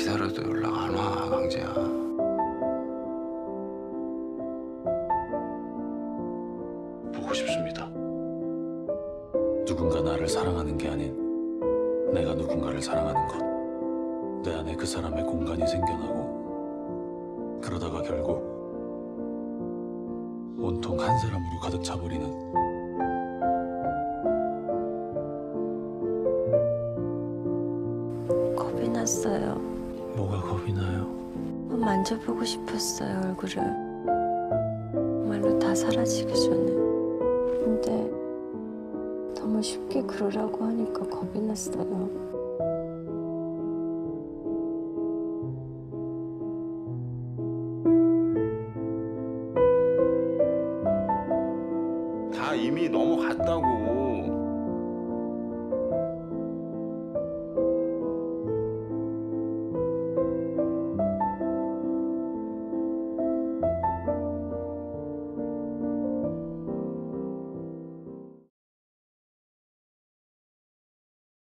기다려도 연락 안 와, 강재야. 보고 싶습니다. 누군가 나를 사랑하는 게 아닌 내가 누군가를 사랑하는 것. 내 안에 그 사람의 공간이 생겨나고 그러다가 결국 온통 한 사람으로 가득 차버리는. 겁이 났어요. 뭐가 겁이 나요? 만져보고 싶었어요, 얼굴을. 정말로 다 사라지기 전에. 근데 너무 쉽게 그러라고 하니까 겁이 났어요. 다 이미 넘어갔다고.